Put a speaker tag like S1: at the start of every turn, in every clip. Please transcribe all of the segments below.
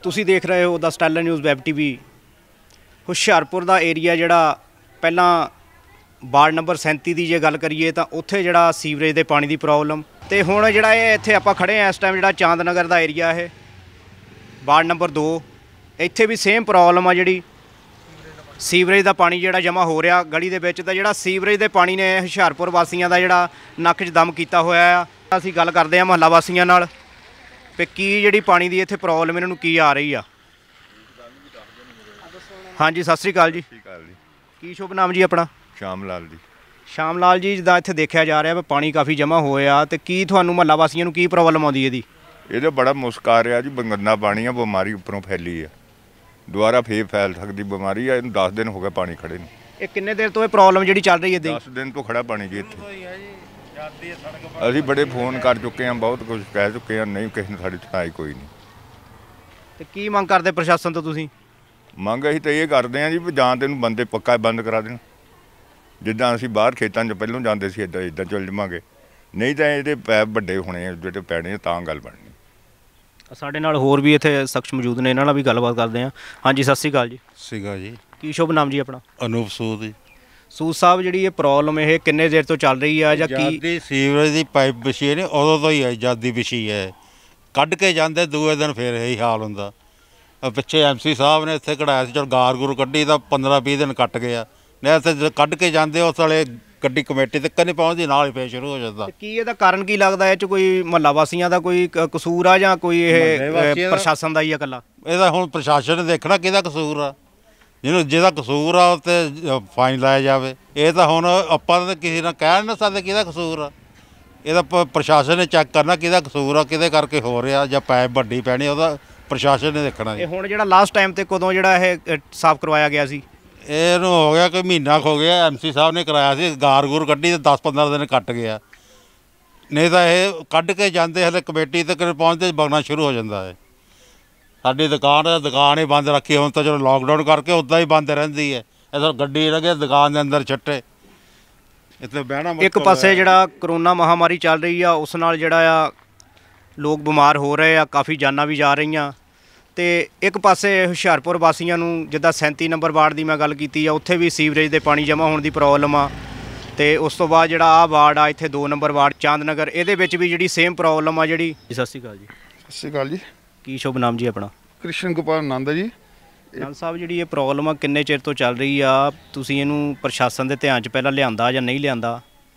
S1: ਤੁਸੀਂ ਦੇਖ ਰਹੇ ਹੋ the Styler news web TV. Hoshiarpur ਦਾ ਏਰੀਆ ਜਿਹੜਾ ਪਹਿਲਾਂ ਵਾਰਡ ਨੰਬਰ 37 ਦੀ ਜੇ ਗੱਲ ਕਰੀਏ ਤਾਂ ਉੱਥੇ ਜਿਹੜਾ ਸੀਵਰੇਜ ਦੇ ਪਾਣੀ ਦੀ ਪ੍ਰੋਬਲਮ, ਤੇ ਹੁਣ ਜਿਹੜਾ ਇਹ ਇੱਥੇ ਆਪਾਂ ਖੜੇ ਆ ਇਸ ਟਾਈਮ ਜਿਹੜਾ ਚਾਂਦ ਨਗਰ ਦਾ ਏਰੀਆ ਇਹ ਵਾਰਡ ਨੰਬਰ 2, ਇੱਥੇ ਵੀ ਸੇਮ ਪ੍ਰੋਬਲਮ ਆ ਜਿਹੜੀ ਸੀਵਰੇਜ ਦਾ ਪਾਣੀ ਜਿਹੜਾ ਜਮ੍ਹਾਂ ਹੋ ਰਿਹਾ ਗਲੀ ਦੇ ਵਿੱਚ। ਤਾਂ ਜਿਹੜਾ ਸੀਵਰੇਜ ਦੇ ਪਾਣੀ ਨੇ ਹੁਸ਼ਿਆਰਪੁਰ ਵਾਸੀਆਂ ਦਾ ਜਿਹੜਾ ਨੱਕ 'ਚ ਦਮ ਕੀਤਾ ਹੋਇਆ ਆ। ਅਸੀਂ ਗੱਲ ਕਰਦੇ ਹਾਂ ਮੁਹੱਲਾ ਵਾਸੀਆਂ ਨਾਲ ਵੀ ਕੀ ਜਿਹੜੀ ਪਾਣੀ ਦੀ ਇੱਥੇ ਪ੍ਰੋਬਲਮ ਇਹਨਾਂ ਨੂੰ ਕੀ ਆ ਰਹੀ ਆ। ਹਾਂਜੀ ਸਤਿ ਸ਼੍ਰੀ ਅਕਾਲ ਜੀ। ਕੀ ਸ਼ੁਭ ਨਾਮ ਜੀ ਆਪਣਾ?
S2: ਸ਼ਾਮ ਲਾਲ ਜੀ।
S1: ਸ਼ਾਮ ਲਾਲ ਜੀ, ਜਿੱਦਾਂ ਇੱਥੇ ਦੇਖਿਆ ਜਾ ਰਿਹਾ ਵੀ ਪਾਣੀ ਕਾਫੀ ਜਮ੍ਹਾਂ ਹੋਇਆ, ਤੇ ਕੀ ਤੁਹਾਨੂੰ ਮੁਹੱਲਾ ਵਾਸੀਆਂ ਨੂੰ ਕੀ ਪ੍ਰੋਬਲਮ ਆਉਂਦੀ ਇਹਦੀ?
S2: ਇਹਦਾ ਬੜਾ ਮੁਸ਼ਕ ਆ ਰਿਹਾ ਜੀ, ਗੰਦਾ ਪਾਣੀ ਆ, ਬਿਮਾਰੀ ਉੱਪਰੋਂ ਫੈਲੀ ਆ, ਦੁਬਾਰਾ ਫੇਰ ਫੈਲ ਸਕਦੀ ਬਿਮਾਰੀ ਆ। ਇਹਨੂੰ 10 ਦਿਨ ਹੋ ਗਏ ਪਾਣੀ ਖੜੇ ਨੂੰ। ਇਹ
S1: ਕਿੰਨੇ ਦੇਰ ਤੋਂ ਇਹ ਪ੍ਰੋਬਲਮ ਜਿਹੜੀ ਚੱਲ ਰਹੀ ਹੈ?
S2: 10 ਦਿਨ ਤੋਂ ਖੜਾ ਪਾਣੀ ਜੀ ਇੱਥੇ। ਅਸੀਂ ਬੜੇ ਫੋਨ ਕਰ ਚੁੱਕੇ ਹਾਂ, ਬਹੁਤ ਕੁਝ ਕਹਿ ਚੁੱਕੇ ਹਾਂ, ਨਹੀਂ ਕਿਸੇ ਨੇ ਸਾਡੀ ਸੁਣਾਈ ਕੋਈ ਨਹੀਂ।
S1: ਤੇ ਕੀ ਮੰਗ ਕਰਦੇ ਪ੍ਰਸ਼ਾਸਨ ਤੋਂ ਤੁਸੀਂ?
S2: ਮੰਗ ਅਸੀਂ ਤਾਂ ਇਹ ਕਰਦੇ ਹਾਂ ਜੀ ਵੀ ਜਾਂ ਤੈਨੂੰ ਬੰਦੇ ਪੱਕਾ ਬੰਦ ਕਰਾ ਦੇਣ, ਜਿੱਦਾਂ ਅਸੀਂ ਬਾਹਰ ਖੇਤਾਂ 'ਚ ਪਹਿਲਾਂ ਜਾਂਦੇ ਸੀ ਇੱਦਾਂ ਚੱਲ ਜਾਵਾਂਗੇ, ਨਹੀਂ ਤਾਂ ਇਹਦੇ ਪੈਪ ਵੱਡੇ ਹੋਣੇ ਆ ਜਿਹੜੇ ਪੈਣੇ ਤਾਂ ਗੱਲ ਬਣਨੀ।
S1: ਸਾਡੇ ਨਾਲ ਹੋਰ ਵੀ ਇੱਥੇ ਸ਼ਖਸ ਮੌਜੂਦ ਨੇ, ਇਹਨਾਂ ਨਾਲ ਵੀ ਗੱਲਬਾਤ ਕਰਦੇ ਹਾਂ। ਹਾਂਜੀ ਸਤਿ ਸ਼੍ਰੀ ਅਕਾਲ ਜੀ।
S3: ਸਤਿ ਸ਼੍ਰੀ ਅਕਾਲ ਜੀ।
S1: ਕੀ ਸ਼ੁਭ ਨਾਮ ਜੀ ਆਪਣਾ?
S3: ਅਨੂਪ ਸੂਦ ਜੀ।
S1: ਸੂਦ ਸਾਹਿਬ, ਜਿਹੜੀ ਇਹ ਪ੍ਰੋਬਲਮ ਇਹ ਕਿੰਨੇ ਦੇਰ ਤੋਂ ਚੱਲ ਰਹੀ ਆ ਜਾਂ ਕੀ?
S3: ਦੀ ਸੀਵਰੇਜ ਦੀ ਪਾਈਪ ਵਿਛੀ ਨੇ ਉਦੋਂ ਤੋਂ ਹੀ ਹੈ, ਜਦ ਦੀ ਵਿਛੀ ਹੈ, ਕੱਢ ਕੇ ਜਾਂਦੇ ਦੂਏ ਦਿਨ ਫਿਰ ਇਹੀ ਹਾਲ ਹੁੰਦਾ। ਪਿੱਛੇ MC ਸਾਹਿਬ ਨੇ ਇੱਥੇ ਕਢਾਇਆ ਸੀ, ਚਲ ਗਾਰ ਗੁਰ ਕੱਢੀ ਤਾਂ 15-20 ਦਿਨ ਕੱਟ ਗਿਆ, ਨਹੀਂ ਇੱਥੇ ਕੱਢ ਕੇ ਜਾਂਦੇ ਉਸ ਵਾਲੇ ਗੱਡੀ ਕਮੇਟੀ ਤੱਕ ਨਹੀਂ ਪਹੁੰਚਦੀ, ਨਾਲ ਹੀ ਫੇਰ ਸ਼ੁਰੂ ਹੋ ਜਾਂਦਾ। ਕੀ
S1: ਇਹਦਾ ਕਾਰਨ ਕੀ ਲੱਗਦਾ? ਇਹ 'ਚ ਕੋਈ ਮੁਹੱਲਾ ਵਾਸੀਆਂ ਦਾ ਕੋਈ ਕਸੂਰ ਆ ਜਾਂ ਕੋਈ ਇਹ ਪ੍ਰਸ਼ਾਸਨ ਦਾ ਹੀ ਆ ਇਕੱਲਾ?
S3: ਇਹਦਾ ਹੁਣ ਪ੍ਰਸ਼ਾਸਨ ਨੇ ਦੇਖਣਾ ਕਿਹਦਾ ਕਸੂਰ ਆ, ਜਿਹਦਾ ਕਸੂਰ ਆ ਉਹ 'ਤੇ ਫਾਈਨ ਲਾਇਆ ਜਾਵੇ। ਇਹ ਤਾਂ ਹੁਣ ਆਪਾਂ ਤਾਂ ਕਿਸੇ ਨਾਲ ਕਹਿ ਨਹੀਂ ਸਕਦੇ ਕਿਹਦਾ ਕਸੂਰ ਆ, ਇਹਦਾ ਪ੍ਰਸ਼ਾਸਨ ਨੇ ਚੈੱਕ ਕਰਨਾ ਕਿਹਦਾ ਕਸੂਰ ਆ, ਕਿਹਦੇ ਕਰਕੇ ਹੋ ਰਿਹਾ, ਜਾਂ ਪਾਈਪ ਵੱਡੀ ਪੈਣੀ ਉਹਦਾ ਪ੍ਰਸ਼ਾਸਨ ਨੇ ਦੇਖਣਾ।
S1: ਇਹ ਹੁਣ ਜਿਹੜਾ ਲਾਸਟ ਟਾਈਮ 'ਤੇ ਕਦੋਂ ਜਿਹੜਾ ਇਹ ਸਾਫ਼ ਕਰਵਾਇਆ ਗਿਆ ਸੀ?
S3: ਇਹਨੂੰ ਹੋ ਗਿਆ ਕੋਈ ਮਹੀਨਾ ਹੋ ਗਿਆ, MC ਸਾਹਿਬ ਨੇ ਕਰਾਇਆ ਸੀ, ਗਾਰ ਗੂਰ ਕੱਢੀ ਤੇ 10-15 ਦਿਨ ਕੱਟ ਗਿਆ, ਨਹੀਂ ਤਾਂ ਇਹ ਕੱਢ ਕੇ ਜਾਂਦੇ ਹਲੇ ਕਮੇਟੀ ਤੱਕ ਪਹੁੰਚਦੇ ਬਣਨਾ ਸ਼ੁਰੂ ਹੋ ਜਾਂਦਾ ਹੈ। ਸਾਡੀ ਦੁਕਾਨ ਹੀ ਬੰਦ ਰੱਖੀ, ਹੁਣ ਤਾਂ ਚਲੋ ਲੋਕਡਾਊਨ ਕਰਕੇ ਉੱਦਾਂ ਹੀ ਬੰਦ ਰਹਿੰਦੀ ਹੈ। ਇਹ ਗੱਡੀ ਲੱਗੇ ਦੁਕਾਨ ਦੇ ਅੰਦਰ ਛੱਟੇ, ਇੱਥੇ ਬਹਿਣਾ।
S1: ਇੱਕ ਪਾਸੇ ਜਿਹੜਾ ਕਰੋਨਾ ਮਹਾਮਾਰੀ ਚੱਲ ਰਹੀ ਆ, ਉਸ ਨਾਲ ਜਿਹੜਾ ਆ ਲੋਕ ਬਿਮਾਰ ਹੋ ਰਹੇ ਆ, ਕਾਫੀ ਜਾਨਾਂ ਵੀ ਜਾ ਰਹੀਆਂ, ਤੇ ਇੱਕ ਪਾਸੇ ਹੁਸ਼ਿਆਰਪੁਰ ਵਾਸੀਆਂ ਨੂੰ ਜਿੱਦਾਂ 37 ਨੰਬਰ ਵਾਰਡ ਦੀ ਮੈਂ ਗੱਲ ਕੀਤੀ ਆ, ਉੱਥੇ ਵੀ ਸੀਵਰੇਜ ਦੇ ਪਾਣੀ ਜਮ੍ਹਾਂ ਹੋਣ ਦੀ ਪ੍ਰੋਬਲਮ ਆ। ਤੇ ਉਸ ਤੋਂ ਬਾਅਦ ਜਿਹੜਾ ਆਹ ਵਾਰਡ ਆ ਇੱਥੇ 2 ਨੰਬਰ ਵਾਰਡ ਚਾਂਦ ਨਗਰ, ਇਹਦੇ ਵਿੱਚ ਵੀ ਜਿਹੜੀ ਸੇਮ ਪ੍ਰੋਬਲਮ ਆ ਜਿਹੜੀ। ਸਤਿ ਸ਼੍ਰੀ ਅਕਾਲ ਜੀ।
S4: ਸਤਿ ਸ਼੍ਰੀ ਅਕਾਲ ਜੀ।
S1: ਕੀ ਸ਼ੁਭ ਨਾਮ ਜੀ ਆਪਣਾ?
S4: ਕ੍ਰਿਸ਼ਨ ਗੋਪਾਲ ਨੰਦ ਜੀ।
S1: ਨਾਲ ਸਾਹਿਬ, ਜਿਹੜੀ ਇਹ ਪ੍ਰੋਬਲਮ ਆ ਕਿੰਨੇ ਚਿਰ ਤੋਂ ਚੱਲ ਰਹੀ ਆ? ਤੁਸੀਂ ਇਹਨੂੰ ਪ੍ਰਸ਼ਾਸਨ ਦੇ ਧਿਆਨ 'ਚ ਪਹਿਲਾਂ ਲਿਆਂਦਾ ਜਾਂ ਨਹੀਂ ਲਿਆਂਦਾ?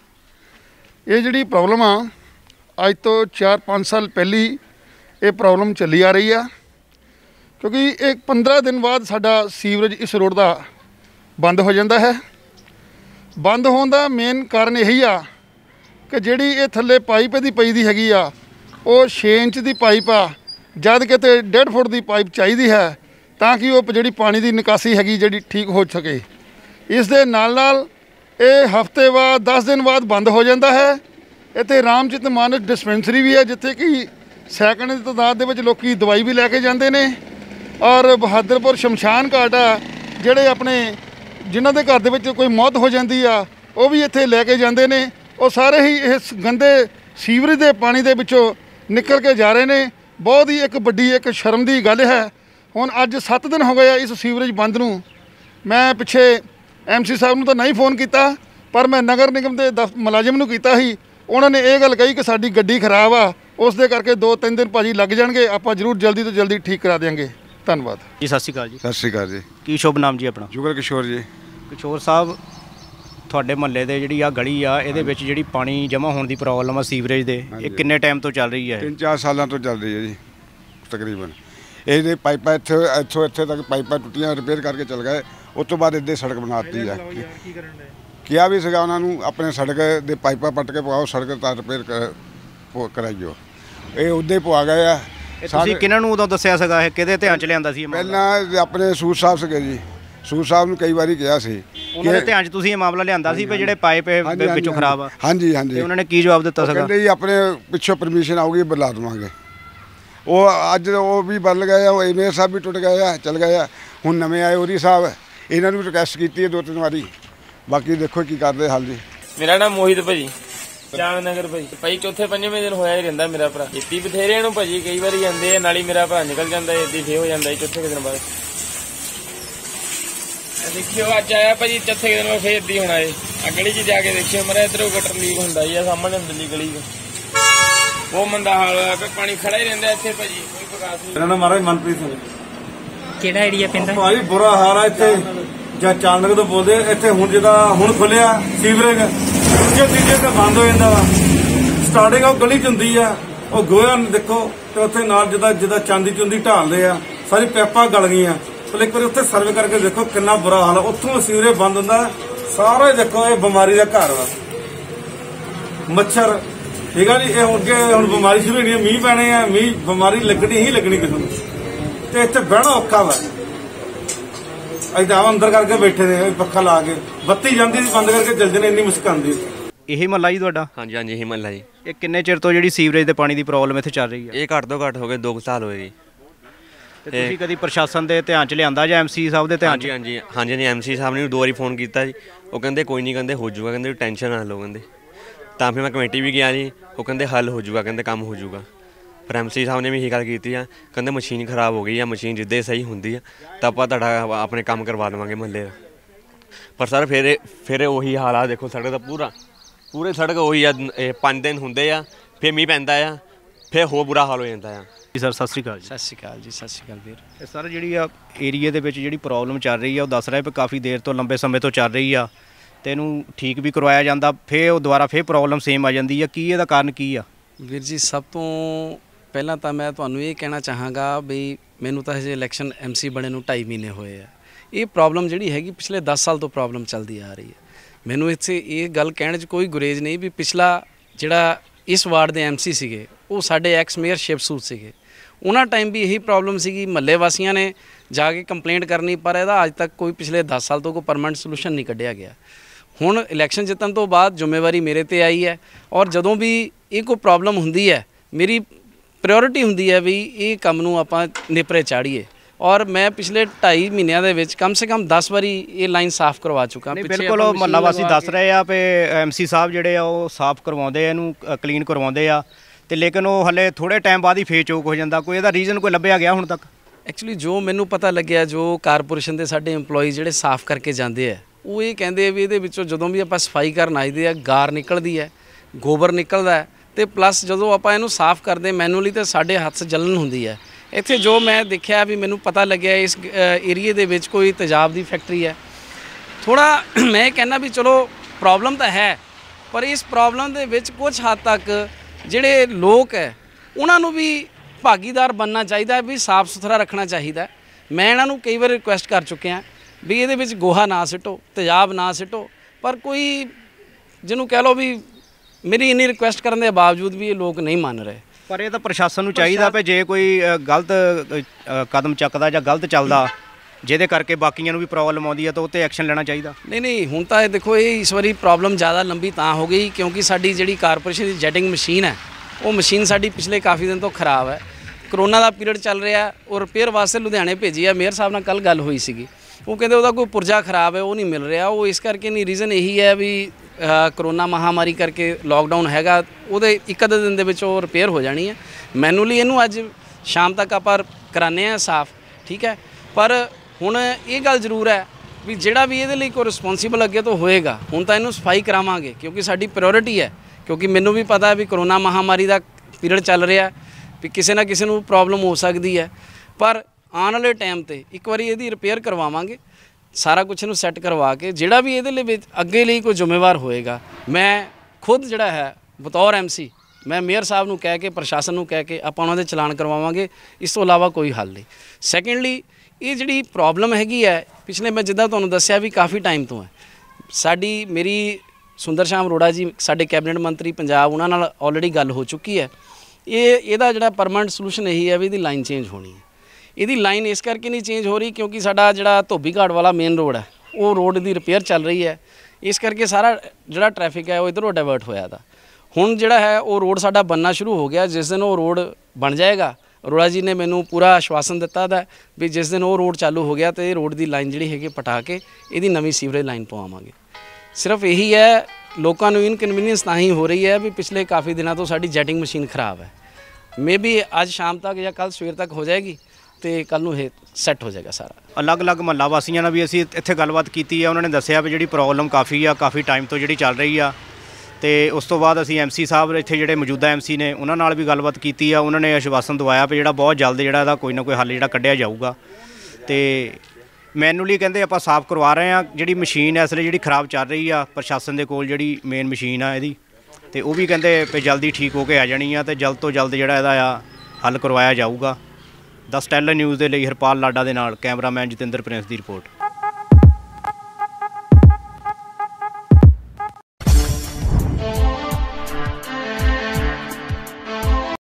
S4: ਇਹ ਜਿਹੜੀ ਪ੍ਰੋਬਲਮ ਆ ਅੱਜ ਤੋਂ 4-5 ਸਾਲ ਪਹਿਲੀ ਇਹ ਪ੍ਰੋਬਲਮ ਚੱਲੀ ਆ ਰਹੀ ਆ, ਕਿਉਂਕਿ ਇਹ 15 ਦਿਨ ਬਾਅਦ ਸਾਡਾ ਸੀਵਰੇਜ ਇਸ ਰੋਡ ਦਾ ਬੰਦ ਹੋ ਜਾਂਦਾ ਹੈ। ਬੰਦ ਹੋਣ ਦਾ ਮੇਨ ਕਾਰਨ ਇਹੀ ਆ ਕਿ ਜਿਹੜੀ ਇਹ ਥੱਲੇ ਪਾਈਪ ਇਹਦੀ ਪਈ ਦੀ ਹੈਗੀ ਆ, ਉਹ 6 ਇੰਚ ਦੀ ਪਾਈਪ ਆ, ਜਦ ਕਿ ਤੇ 1.5 ਫੁੱਟ ਦੀ ਪਾਈਪ ਚਾਹੀਦੀ ਹੈ ਤਾਂ ਕਿ ਉਹ ਜਿਹੜੀ ਪਾਣੀ ਦੀ ਨਿਕਾਸੀ ਹੈਗੀ ਜਿਹੜੀ ਠੀਕ ਹੋ ਸਕੇ। ਇਸ ਦੇ ਨਾਲ ਇਹ ਹਫ਼ਤੇ ਬਾਅਦ 10 ਦਿਨ ਬਾਅਦ ਬੰਦ ਹੋ ਜਾਂਦਾ ਹੈ। ਇੱਥੇ ਰਾਮਚਿਤ ਮਾਨਸ ਡਿਸਪੈਂਸਰੀ ਵੀ ਹੈ, ਜਿੱਥੇ ਕਿ ਸੈਕਿੰਡ ਦੀ ਤਾਦਾਦ ਦੇ ਵਿੱਚ ਲੋਕ ਦਵਾਈ ਵੀ ਲੈ ਕੇ ਜਾਂਦੇ ਨੇ, ਔਰ ਬਹਾਦਰਪੁਰ ਸ਼ਮਸ਼ਾਨ ਘਾਟ ਆ, ਜਿਹੜੇ ਆਪਣੇ ਜਿਨ੍ਹਾਂ ਦੇ ਘਰ ਦੇ ਵਿੱਚ ਕੋਈ ਮੌਤ ਹੋ ਜਾਂਦੀ ਆ, ਉਹ ਵੀ ਇੱਥੇ ਲੈ ਕੇ ਜਾਂਦੇ ਨੇ। ਉਹ ਸਾਰੇ ਹੀ ਇਸ ਗੰਦੇ ਸੀਵਰੇਜ ਦੇ ਪਾਣੀ ਦੇ ਵਿੱਚੋਂ ਨਿਕਲ ਕੇ ਜਾ ਰਹੇ ਨੇ। ਬਹੁਤ ਹੀ ਇੱਕ ਵੱਡੀ ਇੱਕ ਸ਼ਰਮ ਦੀ ਗੱਲ ਹੈ। ਹੁਣ ਅੱਜ 7 ਦਿਨ ਹੋ ਗਏ ਆ ਇਸ ਸੀਵਰੇਜ ਬੰਦ ਨੂੰ। ਮੈਂ ਪਿੱਛੇ MC ਸਾਹਿਬ ਨੂੰ ਤਾਂ ਨਹੀਂ ਫੋਨ ਕੀਤਾ, ਪਰ ਮੈਂ ਨਗਰ ਨਿਗਮ ਦੇ ਮੁਲਾਜ਼ਮ ਨੂੰ ਕੀਤਾ ਸੀ। ਉਹਨਾਂ ਨੇ ਇਹ ਗੱਲ ਕਹੀ ਕਿ ਸਾਡੀ ਗੱਡੀ ਖਰਾਬ ਆ, ਉਸ ਦੇ ਕਰਕੇ 2-3 ਦਿਨ ਭਾਜੀ ਲੱਗ ਜਾਣਗੇ, ਆਪਾਂ ਜ਼ਰੂਰ ਜਲਦੀ ਤੋਂ ਜਲਦੀ ਠੀਕ ਕਰਾ ਦਿਆਂਗੇ। ਧੰਨਵਾਦ
S1: ਜੀ। ਸਤਿ ਸ਼੍ਰੀ ਅਕਾਲ ਜੀ।
S5: ਸਤਿ ਸ਼੍ਰੀ ਅਕਾਲ ਜੀ।
S1: ਕੀ ਸ਼ੁਭ ਨਾਮ ਜੀ ਆਪਣਾ?
S5: ਜੁਗਲ ਕਿਸ਼ੋਰ ਜੀ।
S1: ਕਿਸ਼ੋਰ ਸਾਹਿਬ, ਤੁਹਾਡੇ ਮੁਹੱਲੇ ਦੇ ਜਿਹੜੀ ਆ ਗਲੀ ਆ, ਇਹਦੇ ਵਿੱਚ ਜਿਹੜੀ ਪਾਣੀ ਜਮ੍ਹਾਂ ਹੋਣ ਦੀ ਪ੍ਰੋਬਲਮ ਆ ਸੀਵਰੇਜ ਦੇ, ਇਹ ਕਿੰਨੇ ਟਾਈਮ ਤੋਂ ਚੱਲ ਰਹੀ ਹੈ?
S5: 3-4 ਸਾਲਾਂ ਤੋਂ ਚੱਲ ਰਹੀ ਹੈ ਜੀ ਤਕਰੀਬਨ। ਇਹਦੇ ਪਾਈਪਾਂ ਇੱਥੇ ਤੱਕ ਪਾਈਪਾਂ ਟੁੱਟੀਆਂ, ਰਿਪੇਅਰ ਕਰਕੇ ਚਲ ਗਏ। ਉਸ ਤੋਂ ਬਾਅਦ ਇੱਦਾਂ ਸੜਕ ਬਣਾ ਦਿੱਤੀ ਹੈ। ਕਿਹਾ ਵੀ ਸੀਗਾ ਉਹਨਾਂ ਨੂੰ ਆਪਣੇ ਸੜਕ ਦੇ ਪਾਈਪਾਂ ਪੱਟ ਕੇ ਪਵਾਓ, ਸੜਕ ਤਾਂ ਰਿਪੇਅਰ ਕਰਾਈਓ, ਇਹ ਉੱਦਾਂ ਹੀ ਪਵਾ ਗਏ ਆ।
S1: ਤੁਸੀਂ ਕਿਹਨਾਂ ਨੂੰ ਉਦੋਂ ਦੱਸਿਆ ਸੀਗਾ, ਇਹ ਕਿਹਦੇ ਧਿਆਨ 'ਚ ਲਿਆਂਦਾ ਸੀ?
S5: ਪਹਿਲਾਂ ਆਪਣੇ ਸੂਦ ਸਾਹਿਬ ਸੀਗੇ ਜੀ, ਸੂਦ ਸਾਹਿਬ ਨੂੰ ਕਈ ਵਾਰੀ ਕਿਹਾ ਸੀ।
S1: ਉਹਨਾਂ ਦੇ ਧਿਆਨ 'ਚ ਤੁਸੀਂ ਇਹ ਮਾਮਲਾ ਲਿਆਂਦਾ ਸੀ ਵੀ ਜਿਹੜੇ ਪਾਈਪ ਵਿੱਚੋਂ ਖਰਾਬ ਆ?
S5: ਹਾਂਜੀ।
S1: ਤੇ ਉਹਨਾਂ ਨੇ ਕੀ ਜਵਾਬ ਦਿੱਤਾ ਸੀਗਾ?
S5: ਕਹਿੰਦੇ ਜੀ ਆਪਣੇ ਪਿੱਛੋਂ ਪਰਮਿਸ਼ਨ ਆਊਗੀ ਬਦਲਾ ਦੇਵਾਂਗੇ। ਉਹ ਅੱਜ ਉਹ ਵੀ ਬਦਲ ਗਏ ਆ, ਉਹ MA ਸਾਹਿਬ ਵੀ ਟੁੱਟ ਗਏ ਆ, ਚਲ ਗਏ ਆ। ਹੁਣ ਨਵੇਂ ਆਏ ਉਰੀ ਸਾਹਿਬ, ਇਹਨਾਂ ਨੂੰ ਵੀ ਰਿਕੁਐਸਟ ਕੀਤੀ ਹੈ 2-3 ਵਾਰੀ, ਬਾਕੀ ਦੇਖੋ ਕੀ ਕਰਦੇ ਹੱਲ ਜੀ।
S6: ਮੇਰਾ ਨਾਮ ਮੋਹਿਤ ਭਾਜੀ। ਚਾਂਦ ਨਗਰ ਭਾਈ ਚੌਥੇ ਪੰਜਵੇਂ ਦਿਨ ਹੋਇਆ ਹੀ ਰਹਿੰਦਾ ਮੇਰਾ ਭਰਾ। ਇੱਤੀ ਬਥੇਰੇ ਨੂੰ ਭਾਜੀ ਕਈ ਵਾਰੀ ਜਾਂਦੇ ਆ ਨਾਲ ਹੀ ਮੇਰਾ ਭਰਾ ਨਿਕਲ ਜਾਂਦਾ ਇੱਦੀ ਫੇਰ ਹੋ ਜਾਂਦਾ ਚੌਥੇ ਦਿਨ ਬਾਅਦ। ਦੇਖਿਓ ਅੱਜ ਆਇਆ ਭਾਜੀ ਚੌਥੇ ਦਿਨ ਫੇਰ ਇੱਦੀ ਹੋਣਾ ਏ। ਆ ਗਲੀ 'ਚ ਜਾ ਕੇ ਦੇਖਿਓ ਮੇਰਾ ਇੱਧਰੋਂ ਗਟਰ ਲੀਕ ਹੁੰਦਾ ਹੀ ਆ ਸਾਹਮਣੇ ਦਿੱਲੀ ਗਲੀ 'ਚ ਉਹ ਮੰਦਾ ਹਾਲ ਹੋਇਆ ਪਿਆ। ਪਾਣੀ ਖੜਾ ਹੀ ਰਹਿੰਦਾ ਇੱਥੇ ਭਾਜੀ ਕੋਈ ਵਿਕਾਸ ਨਹੀਂ।
S7: ਮੇਰਾ ਨਾਮ ਮਹਾਰਾਜ ਮਨਪ੍ਰੀਤ ਸਿੰਘ।
S8: ਕਿਹੜਾ ਏਰੀਆ ਪੈਂਦਾ
S7: ਭਾਜੀ? ਬੁਰਾ ਹਾਲ ਆ ਇੱਥੇ ਜਾਂ ਚਾਂਦਨਗਰ ਤੋਂ ਬੋਲਦੇ ਇੱਥੇ ਹੁਣ ਜਿੱਦਾਂ ਹੁਣ ਖੁੱਲਿਆ ਸੀਵਰੇਜ ਦੂਜੇ ਤੀਜੇ ਤੇ ਬੰਦ ਹੋ ਜਾਂਦਾ ਵਾ। ਸਟਾਰਟਿੰਗ ਉਹ ਗਲੀ 'ਚ ਹੁੰਦੀ ਆ ਉਹ ਗੋਇਆ ਦੇਖੋ ਤੇ ਉੱਥੇ ਨਾਲ ਜਿੱਦਾਂ ਚਾਂਦੀ ਚੁੰਦੀ ਢਾਲਦੇ ਆ ਸਾਰੀ ਪੈਪਾਂ ਗਲ ਗਈਆਂ। ਪਰ ਇੱਕ ਵਾਰੀ ਉੱਥੇ ਸਰਵੇ ਕਰਕੇ ਦੇਖੋ ਕਿੰਨਾ ਬੁਰਾ ਹਾਲ ਆ। ਉੱਥੋਂ ਸੀਵਰੇਜ ਬੰਦ ਹੁੰਦਾ ਸਾਰਾ ਦੇਖੋ ਇਹ ਬਿਮਾਰੀ ਦਾ ਘਰ ਵਾ। ਮੱਛਰ ਠੀਕ ਆ ਜੀ। ਇਹ ਹੁਣ ਬਿਮਾਰੀ ਸ਼ੁਰੂ ਹੋਣੀ ਮੀਂਹ ਪੈਣੇ ਆ ਮੀਂਹ ਬਿਮਾਰੀ ਲੱਗਣੀ ਹੀ ਲੱਗਣੀ ਕਿਸੇ ਨੂੰ ਤੇ ਇੱਥੇ ਬਹਿਣਾ ਔਖਾ ਵਾ। ਅਸੀਂ ਤਾਂ ਅੰਦਰ ਕਰਕੇ ਬੈਠੇ ਨੇ ਪੱਖਾ ਲਾ ਕੇ ਬੱਤੀ ਜਾਂਦੀ ਸੀ ਬੰਦ ਕਰਕੇ ਚੱਲ ਜਨੇ ਇੰਨੀ ਮੁਸ਼ਕ ਆਉਂਦੀ।
S1: ਇਹ ਮਹੱਲਾ ਜੀ ਤੁਹਾਡਾ?
S9: ਹਾਂਜੀ ਹਾਂਜੀ ਇਹ ਮਹੱਲਾ ਜੀ।
S1: ਇਹ ਕਿੰਨੇ ਚਿਰ ਤੋਂ ਜਿਹੜੀ ਸੀਵਰੇਜ ਦੇ ਪਾਣੀ ਦੀ ਪ੍ਰੋਬਲਮ ਇੱਥੇ ਚੱਲ ਰਹੀ ਹੈ?
S9: ਇਹ ਘੱਟ ਤੋਂ ਘੱਟ ਹੋ ਗਏ 2 ਸਾਲ ਹੋਏ ਜੀ।
S1: ਤੇ ਤੁਸੀਂ ਕਦੀ ਪ੍ਰਸ਼ਾਸਨ ਦੇ ਧਿਆਨ 'ਚ ਲਿਆਂਦਾ ਜਾਂ ਐਮਸੀ ਸਾਹਿਬ ਦੇ ਧਿਆਨ 'ਚ?
S9: ਹਾਂਜੀ ਹਾਂਜੀ ਹਾਂਜੀ ਐਮਸੀ ਸਾਹਿਬ ਨੇ 2 ਵਾਰੀ ਫੋਨ ਕੀਤਾ ਜੀ। ਉਹ ਕਹਿੰਦੇ ਕੋਈ ਨਹੀਂ ਕਹਿੰਦੇ ਹੋ ਜਾਊਗਾ ਕਹਿੰਦੇ ਟੈਨਸ਼ਨ ਨਾ ਲਓ ਕਹਿੰਦੇ। ਤਾਂ ਫਿਰ ਮੈਂ ਕਮੇਟੀ ਵੀ ਗਿਆ ਜੀ ਉਹ ਕਹਿੰਦੇ ਹੱਲ ਹੋ ਜਾਊਗਾ ਕਹਿੰਦੇ ਕੰਮ ਹੋ ਜਾਊਗਾ। ਪਰ ਐਮਸੀ ਸਾਹਿਬ ਨੇ ਵੀ ਇਹੀ ਗੱਲ ਕੀਤੀ ਆ ਕਹਿੰਦੇ ਮਸ਼ੀਨ ਖਰਾਬ ਹੋ ਗਈ ਆ ਮਸ਼ੀਨ ਜਿੱਦਾਂ ਸਹੀ ਹੁੰਦੀ ਆ ਤਾਂ ਆਪਾਂ ਤੁਹਾਡਾ ਆਪਣੇ ਕੰਮ ਕਰਵਾ ਦੇਵਾਂਗੇ ਮਹੱਲੇ ਦਾ। ਪਰ ਸਰ ਫਿਰ ਉਹੀ ਹਾਲ ਆ ਦੇਖੋ ਸੜਕ ਦਾ ਪੂਰੇ ਸੜਕ ਉਹੀ ਆ। 5 ਦਿਨ ਹੁੰਦੇ ਆ ਫਿਰ ਮੀਂਹ ਪੈਂਦਾ ਆ ਫਿਰ ਹੋਰ ਬੁਰਾ ਹਾਲ ਹੋ ਜਾਂਦਾ ਆ।
S1: ਜੀ ਸਰ ਸਤਿ ਸ਼੍ਰੀ ਅਕਾਲ ਜੀ।
S8: ਸਤਿ ਸ਼੍ਰੀ ਅਕਾਲ ਜੀ। ਸਤਿ ਸ਼੍ਰੀ ਅਕਾਲ ਵੀਰ।
S1: ਇਹ ਸਰ ਜਿਹੜੀ ਆ ਏਰੀਏ ਦੇ ਵਿੱਚ ਜਿਹੜੀ ਪ੍ਰੋਬਲਮ ਚੱਲ ਰਹੀ ਆ ਉਹ ਦੱਸ ਰਿਹਾ ਵੀ ਕਾਫੀ ਦੇਰ ਤੋਂ ਲੰਬੇ ਸਮੇਂ ਤੋਂ ਚੱਲ ਰਹੀ ਆ ਤੇ ਇਹਨੂੰ ਠੀਕ ਵੀ ਕਰਵਾਇਆ ਜਾਂਦਾ ਫਿਰ ਉਹ ਦੁਬਾਰਾ ਫਿਰ ਪ੍ਰੋਬਲਮ ਸੇਮ ਆ ਜਾਂਦੀ ਆ। ਕੀ ਇਹਦਾ ਕਾਰਨ ਕੀ ਆ?
S8: ਵੀਰ ਜੀ ਸਭ ਤੋਂ ਪਹਿਲਾਂ ਤਾਂ ਮੈਂ ਤੁਹਾਨੂੰ ਇਹ ਕਹਿਣਾ ਚਾਹਾਂਗਾ ਵੀ ਮੈਨੂੰ ਤਾਂ ਹਜੇ ਇਲੈਕਸ਼ਨ ਐਮਸੀ ਬਣੇ ਨੂੰ 2.5 ਮਹੀਨੇ ਹੋਏ ਆ। ਇਹ ਪ੍ਰੋਬਲਮ ਜਿਹੜੀ ਹੈਗੀ ਪਿਛਲੇ 10 ਸਾਲ ਤੋਂ ਪ੍ਰੋਬਲਮ ਚੱਲਦੀ ਆ ਰਹੀ ਹੈ। ਮੈਨੂੰ ਇੱਥੇ ਇਹ ਗੱਲ ਕਹਿਣ 'ਚ ਕੋਈ ਗੁਰੇਜ਼ ਨਹੀਂ ਵੀ ਪਿਛਲਾ ਜਿਹੜਾ ਇਸ ਵਾਰਡ ਦੇ ਐਮਸੀ ਸੀਗੇ ਉਹ ਸਾਡੇ ਐਕਸ ਮੇਅਰ ਸ਼ਿਵਸੂਤ ਸੀਗੇ। ਉਹਨਾਂ ਟਾਈਮ ਵੀ ਇਹੀ ਪ੍ਰੋਬਲਮ ਸੀਗੀ। ਮਹੱਲੇ ਵਾਸੀਆਂ ਨੇ ਜਾ ਕੇ ਕੰਪਲੇਂਟ ਕਰਨੀ ਪਰ ਇਹਦਾ ਅੱਜ ਤੱਕ ਕੋਈ ਪਿਛਲੇ 10 ਸਾਲ ਤੋਂ ਕੋਈ ਪਰਮਾਨੈਂਟ ਸੋਲੂਸ਼ਨ ਨਹੀਂ ਕੱਢਿਆ ਗਿਆ। ਹੁਣ ਇਲੈਕਸ਼ਨ ਜਿੱਤਣ ਤੋਂ ਬਾਅਦ ਜ਼ਿੰਮੇਵਾਰੀ ਮੇਰੇ ਤੇ ਆਈ ਹੈ ਔਰ ਜਦੋਂ ਵੀ ਇਹ ਕੋਈ ਪ੍ਰੋਬਲਮ ਹੁੰਦੀ ਹੈ ਮੇਰੀ ਪ੍ਰਾਇੋਰਟੀ ਹੁੰਦੀ ਹੈ ਵੀ ਇਹ ਕੰਮ ਨੂੰ ਆਪਾਂ ਨਿਪਰੇ ਚਾੜੀਏ। ਔਰ ਮੈਂ ਪਿਛਲੇ 2.5 ਮਹੀਨਿਆਂ ਦੇ ਵਿੱਚ ਕਮ ਸੇ ਕਮ 10 ਵਾਰੀ ਇਹ ਲਾਈਨ ਸਾਫ਼ ਕਰਵਾ ਚੁੱਕਾ।
S1: ਬਿਲਕੁਲ ਮਹੱਲਾ ਵਾਸੀ ਦੱਸ ਰਹੇ ਆ ਵੀ ਐਮਸੀ ਸਾਹਿਬ ਜਿਹੜੇ ਆ ਉਹ ਸਾਫ਼ ਕਰਵਾਉਂਦੇ ਆ ਇਹਨੂੰ ਕਲੀਨ ਕਰਵਾਉਂਦੇ ਆ ਤੇ ਲੇਕਿਨ ਉਹ ਹਲੇ ਥੋੜੇ ਟਾਈਮ ਬਾਅਦ ਹੀ ਫੇਰ ਚੋਕ ਹੋ ਜਾਂਦਾ। ਕੋਈ ਇਹਦਾ ਰੀਜ਼ਨ ਕੋਈ ਲੱਭਿਆ ਗਿਆ ਹੁਣ ਤੱਕ?
S8: ਐਕਚੁਅਲੀ ਜੋ ਮੈਨੂੰ ਪਤਾ ਲੱਗਿਆ ਜੋ ਕਾਰਪੋਰੇਸ਼ਨ ਦੇ ਸਾਡੇ EMPLOYEE ਜਿਹੜੇ ਸਾਫ਼ ਕਰਕੇ ਜਾਂਦੇ ਆ ਉਹ ਇਹ ਕਹਿੰਦੇ ਆ ਵੀ ਇਹਦੇ ਵਿੱਚੋਂ ਜਦੋਂ ਵੀ ਆਪਾਂ ਸਫਾਈ ਕਰਨ ਆਈਦੇ ਆ ਗਾਰ ਨਿਕਲਦੀ ਹੈ ਗੋਬਰ ਨਿਕਲਦਾ ਹੈ ਤੇ ਪਲੱਸ ਜਦੋਂ ਆਪਾਂ ਇਹਨੂੰ ਸਾਫ਼ ਕਰਦੇ ਮੈਨੂਅਲੀ ਤਾਂ ਸਾਡੇ ਹੱਥ 'ਚ ਜਲਨ ਹੁੰਦੀ ਹੈ। ਇੱਥੇ ਜੋ ਮੈਂ ਦੇਖਿਆ ਵੀ ਮੈਨੂੰ ਪਤਾ ਲੱਗਿਆ ਇਸ ਏਰੀਏ ਦੇ ਵਿੱਚ ਕੋਈ ਤੇਜ਼ਾਬ ਦੀ ਫੈਕਟਰੀ ਹੈ। ਥੋੜ੍ਹਾ ਮੈਂ ਕਹਿੰਦਾ ਵੀ ਚਲੋ ਪ੍ਰੋਬਲਮ ਤਾਂ ਹੈ ਪਰ ਇਸ ਪ੍ਰੋਬਲਮ ਦੇ ਵਿੱਚ ਕੁਝ ਹੱਦ ਤੱਕ ਜਿਹੜੇ ਲੋਕ ਹੈ ਉਹਨਾਂ ਨੂੰ ਵੀ ਭਾਗੀਦਾਰ ਬਣਨਾ ਚਾਹੀਦਾ ਵੀ ਸਾਫ਼ ਸੁਥਰਾ ਰੱਖਣਾ ਚਾਹੀਦਾ। ਮੈਂ ਇਹਨਾਂ ਨੂੰ ਕਈ ਵਾਰ ਰਿਕੁਐਸਟ ਕਰ ਚੁੱਕਿਆ ਵੀ ਇਹਦੇ ਵਿੱਚ ਗੋਹਾ ਨਾ ਸਿੱਟੋ ਤੇਜ਼ਾਬ ਨਾ ਸਿੱਟੋ ਪਰ ਕੋਈ ਜਿਹਨੂੰ ਕਹਿ ਲਓ ਵੀ ਮੇਰੀ ਇੰਨੀ ਰਿਕੁਐਸਟ ਕਰਨ ਦੇ ਬਾਵਜੂਦ ਵੀ ਇਹ ਲੋਕ ਨਹੀਂ ਮੰਨ ਰਹੇ।
S1: ਪਰ ਇਹ ਤਾਂ ਪ੍ਰਸ਼ਾਸਨ ਨੂੰ ਚਾਹੀਦਾ ਵੀ ਜੇ ਕੋਈ ਗਲਤ ਕਦਮ ਚੱਕਦਾ ਜਾਂ ਗਲਤ ਚੱਲਦਾ ਜਿਹਦੇ ਕਰਕੇ ਬਾਕੀਆਂ ਨੂੰ ਵੀ ਪ੍ਰੋਬਲਮ ਆਉਂਦੀ ਹੈ ਤਾਂ ਉਹ 'ਤੇ ਐਕਸ਼ਨ ਲੈਣਾ ਚਾਹੀਦਾ।
S8: ਨਹੀਂ ਹੁਣ ਤਾਂ ਇਹ ਦੇਖੋ ਇਹ ਇਸ ਵਾਰੀ ਪ੍ਰੋਬਲਮ ਜ਼ਿਆਦਾ ਲੰਬੀ ਤਾਂ ਹੋ ਗਈ ਕਿਉਂਕਿ ਸਾਡੀ ਜਿਹੜੀ ਕਾਰਪੋਰੇਸ਼ਨ ਦੀ ਜੈਟਿੰਗ ਮਸ਼ੀਨ ਹੈ ਉਹ ਮਸ਼ੀਨ ਸਾਡੀ ਪਿਛਲੇ ਕਾਫੀ ਦਿਨ ਤੋਂ ਖਰਾਬ ਹੈ। ਕਰੋਨਾ ਦਾ ਪੀਰੀਅਡ ਚੱਲ ਰਿਹਾ ਉਹ ਰਿਪੇਅਰ ਵਾਸਤੇ ਲੁਧਿਆਣੇ ਭੇਜੀ ਆ। ਮੇਅਰ ਸਾਹਿਬ ਨਾਲ ਕੱਲ੍ਹ ਗੱਲ ਹੋਈ ਸੀਗੀ ਉਹ ਕਹਿੰਦੇ ਉਹਦਾ ਕੋਈ ਪੁਰਜਾ ਖਰਾਬ ਹੈ ਉਹ ਨਹੀਂ ਮਿਲ ਰਿਹਾ। ਉਹ ਇਸ ਕਰਕੇ ਨਹੀਂ ਰੀਜ਼ਨ ਇਹੀ ਹੈ ਵੀ ਕਰੋਨਾ ਮਹਾਮਾਰੀ ਕਰਕੇ ਲੋਕਡਾਊਨ ਹੈਗਾ ਉਹਦੇ ਇੱਕ ਅੱਧੇ ਦਿਨ ਦੇ ਵਿੱਚ ਉਹ ਰਿਪੇਅਰ ਹੋ ਜਾਣੀ ਹੈ। ਮੈਨੂਅਲੀ ਇਹਨੂੰ ਅੱਜ ਸ਼ਾਮ ਤੱਕ ਆਪਾਂ ਕਰਾਉਂਦੇ ਹਾਂ ਸਾਫ਼ ਠੀਕ ਹੈ। ਪਰ ਹੁਣ ਇਹ ਗੱਲ ਜ਼ਰੂਰ ਹੈ ਵੀ ਜਿਹੜਾ ਵੀ ਇਹਦੇ ਲਈ ਕੋਈ ਰਿਸਪੌਂਸੀਬਲ ਅੱਗੇ ਤੋਂ ਹੋਏਗਾ ਹੁਣ ਤਾਂ ਇਹਨੂੰ ਸਫਾਈ ਕਰਾਵਾਂਗੇ ਕਿਉਂਕਿ ਸਾਡੀ ਪ੍ਰਾਇੋਰਟੀ ਹੈ। ਕਿਉਂਕਿ ਮੈਨੂੰ ਵੀ ਪਤਾ ਹੈ ਵੀ ਕਰੋਨਾ ਮਹਾਮਾਰੀ ਦਾ ਪੀਰੀਅਡ ਚੱਲ ਰਿਹਾ ਵੀ ਕਿਸੇ ਨਾ ਕਿਸੇ ਨੂੰ ਪ੍ਰੋਬਲਮ ਹੋ ਸਕਦੀ ਹੈ ਪਰ ਆਉਣ ਵਾਲੇ ਟਾਈਮ ਤੇ ਇੱਕ ਵਾਰੀ ਇਹਦੀ ਰਿਪੇਅਰ ਕਰਵਾਵਾਂਗੇ ਸਾਰਾ ਕੁਝ ਇਹਨੂੰ ਸੈੱਟ ਕਰਵਾ ਕੇ ਜਿਹੜਾ ਵੀ ਇਹਦੇ ਲਈ ਅੱਗੇ ਲਈ ਕੋਈ ਜ਼ਿੰਮੇਵਾਰ ਹੋਏਗਾ ਮੈਂ ਖੁਦ ਜਿਹੜਾ ਹੈ ਬਤੌਰ ਐਮਸੀ ਮੈਂ ਮੇਅਰ ਸਾਹਿਬ ਨੂੰ ਕਹਿ ਕੇ ਪ੍ਰਸ਼ਾਸਨ ਨੂੰ ਕਹਿ ਕੇ ਆਪਾਂ ਉਹਨਾਂ ਦੇ ਚਲਾਨ ਕਰਵਾਵਾਂਗੇ। ਇਸ ਤੋਂ ਇਲਾਵਾ ਕੋਈ ਹੱਲ ਨਹੀਂ। ਸੈਕੰਡਲੀ ਇਹ ਜਿਹੜੀ ਪ੍ਰੋਬਲਮ ਹੈਗੀ ਹੈ ਪਿਛਲੇ ਮੈਂ ਜਿੱਦਾਂ ਤੁਹਾਨੂੰ ਦੱਸਿਆ ਵੀ ਕਾਫੀ ਟਾਈਮ ਤੋਂ ਹੈ ਸਾਡੀ ਮੇਰੀ ਸੁੰਦਰ ਸ਼ਾਮ ਅਰੋੜਾ ਜੀ ਸਾਡੇ ਕੈਬਨਿਟ ਮੰਤਰੀ ਪੰਜਾਬ ਉਹਨਾਂ ਨਾਲ ਆਲਰੇਡੀ ਗੱਲ ਹੋ ਚੁੱਕੀ ਹੈ। ਇਹਦਾ ਜਿਹੜਾ ਪਰਮਾਨੈਂਟ ਸੋਲੂਸ਼ਨ ਇਹੀ ਹੈ ਵੀ ਇਹਦੀ ਲਾਈਨ ਚੇਂਜ ਹੋਣੀ ਹੈ। ਇਹਦੀ ਲਾਈਨ ਇਸ ਕਰਕੇ ਨਹੀਂ ਚੇਂਜ ਹੋ ਰਹੀ ਕਿਉਂਕਿ ਸਾਡਾ ਜਿਹੜਾ ਧੋਬੀ ਘਾਟ ਵਾਲਾ ਮੇਨ ਰੋਡ ਹੈ ਉਹ ਰੋਡ ਦੀ ਰਿਪੇਅਰ ਚੱਲ ਰਹੀ ਹੈ ਇਸ ਕਰਕੇ ਸਾਰਾ ਜਿਹੜਾ ਟ੍ਰੈਫਿਕ ਹੈ ਉਹ ਇੱਧਰੋਂ ਡਾਇਵਰਟ ਹੋਇਆ ਤਾ। ਹੁਣ ਜਿਹੜਾ ਹੈ ਉਹ ਰੋਡ ਸਾਡਾ ਬਣਨਾ ਸ਼ੁਰੂ ਹੋ ਗਿਆ। ਜਿਸ ਦਿਨ ਉਹ ਰੋਡ ਬਣ ਜਾਏਗਾ ਅਰੋੜਾ ਜੀ ਨੇ ਮੈਨੂੰ ਪੂਰਾ ਆਸ਼ਵਾਸਨ ਦਿੱਤਾ ਦਾ ਵੀ ਜਿਸ ਦਿਨ ਉਹ ਰੋਡ ਚਾਲੂ ਹੋ ਗਿਆ ਤਾਂ ਇਹ ਰੋਡ ਦੀ ਲਾਈਨ ਜਿਹੜੀ ਹੈਗੀ ਪਟਾ ਕੇ ਇਹਦੀ ਨਵੀਂ ਸੀਵਰੇਜ ਲਾਈਨ ਪਵਾਵਾਂਗੇ। ਸਿਰਫ ਇਹੀ ਹੈ ਲੋਕਾਂ ਨੂੰ ਇਨਕਨਵੀਨੀਅੰਸ ਤਾਂ ਹੀ ਹੋ ਰਹੀ ਹੈ ਵੀ ਪਿਛਲੇ ਕਾਫੀ ਦਿਨਾਂ ਤੋਂ ਸਾਡੀ ਜੈਟਿੰਗ ਮਸ਼ੀਨ ਖਰਾਬ ਹੈ। ਮੇਬੀ ਅੱਜ ਸ਼ਾਮ ਤੱਕ ਜਾਂ ਕੱਲ ਸਵੇਰ ਤੱਕ ਹੋ ਜਾਏਗੀ ਤੇ ਕੱਲ ਨੂੰ ਇਹ ਸੈੱਟ ਹੋ ਜਾਏਗਾ ਸਾਰਾ।
S1: ਅਲੱਗ-ਅਲੱਗ ਮਹੱਲਾ ਵਾਸੀਆਂ ਨਾਲ ਵੀ ਅਸੀਂ ਇੱਥੇ ਗੱਲਬਾਤ ਕੀਤੀ ਆ। ਉਹਨਾਂ ਨੇ ਦੱਸਿਆ ਵੀ ਜਿਹੜੀ ਪ੍ਰੋਬਲਮ ਕਾਫੀ ਟਾਈਮ ਤੋਂ ਜਿਹੜੀ ਚੱਲ ਰਹੀ ਆ। ਤੇ ਉਸ ਤੋਂ ਬਾਅਦ ਅਸੀਂ ਐਮਸੀ ਸਾਹਿਬ ਇੱਥੇ ਜਿਹੜੇ ਮੌਜੂਦਾ ਐਮਸੀ ਨੇ ਉਹਨਾਂ ਨਾਲ ਵੀ ਗੱਲਬਾਤ ਕੀਤੀ ਆ। ਉਹਨਾਂ ਨੇ ਆਸ਼ਵਾਸਨ ਦਵਾਇਆ ਵੀ ਜਿਹੜਾ ਬਹੁਤ ਜਲਦ ਜਿਹੜਾ ਇਹਦਾ ਕੋਈ ਨਾ ਕੋਈ ਹੱਲ ਜਿਹੜਾ ਕੱਢਿਆ ਜਾਊਗਾ। ਤੇ ਮੈਨੂਅਲੀ ਕਹਿੰਦੇ ਆਪਾਂ ਸਾਫ਼ ਕਰਵਾ ਰਹੇ ਆ। ਜਿਹੜੀ ਮਸ਼ੀਨ ਇਸ ਵੇਲੇ ਜਿਹੜੀ ਖਰਾਬ ਚੱਲ ਰਹੀ ਆ ਪ੍ਰਸ਼ਾਸਨ ਦੇ ਕੋਲ ਜਿਹੜੀ ਮੇਨ ਮਸ਼ੀਨ ਆ ਇਹਦੀ, ਤੇ ਉਹ ਵੀ ਕਹਿੰਦੇ ਵੀ ਜਲਦੀ ਠੀਕ ਹੋ ਕੇ ਆ ਜਾਣੀ ਆ ਤੇ ਜਲਦ ਤੋਂ ਜਲਦ ਜਿਹੜਾ ਇਹਦਾ ਆ ਹੱਲ ਕਰਵਾਇਆ ਜਾਊਗਾ। ਦ ਸਟੈਲਰ ਨਿਊਜ਼ ਦੇ ਲਈ ਹਰਪਾਲ ਲਾਡਾ ਦੇ ਨਾਲ ਕੈਮਰਾਮੈਨ ਜਤਿੰਦਰ ਪ੍ਰਿੰਸ ਦੀ ਰਿਪੋਰਟ।